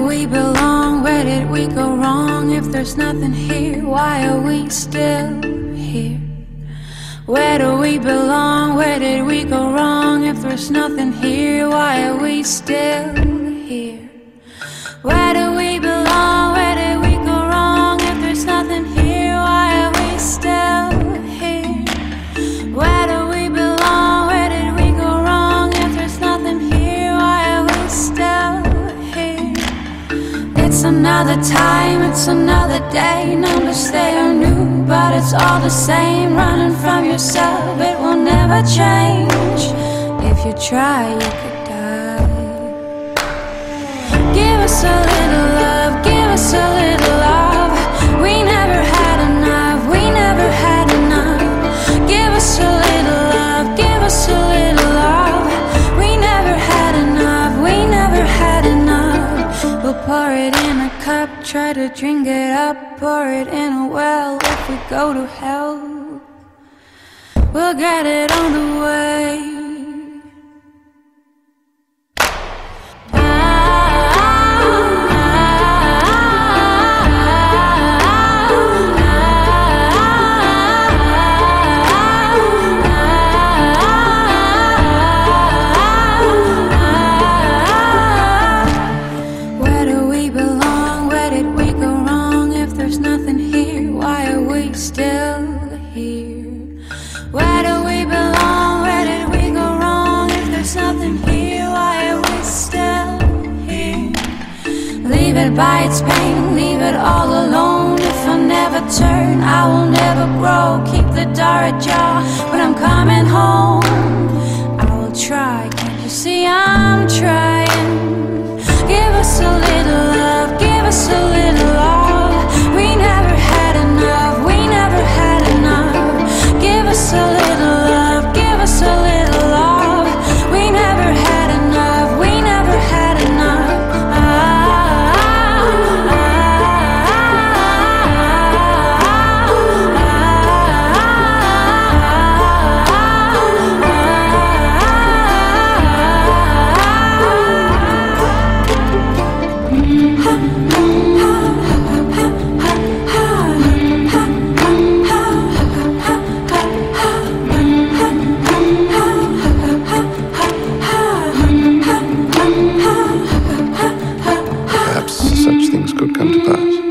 we belong? Where did we go wrong? If there's nothing here, why are we still here? Where do we belong? Where did we go wrong? If there's nothing here, why are we still here? Where do we belong? Where did we go wrong? If there's nothing here, why are we still here? Where do we belong? Where did we go wrong? If there's nothing here, why are we still here? It's another time, it's another day. Numbers, they are new, but it's all the same. Running from yourself, it will never change. If you try, you could die. Give us a little love, give us a little love. We never had enough, we never had enough. Give us a little love, give us a little love. We never had enough, we never had enough. We'll pour it in a cup, try to drink it up. Pour it in a well, if we go to hell, we'll get it on the way. Still here. Where do we belong? Where did we go wrong? If there's nothing here, why are we still here? Leave it by its pain, leave it all alone. If I never turn, I will never grow. Keep the door ajar when I'm coming home. I will try, can't you see I'm trying? Give us a little love, give us a little love. We never had enough, we never had enough. Give us a little love, give us a little love. We never had enough, we never had enough. Perhaps such things could come to pass.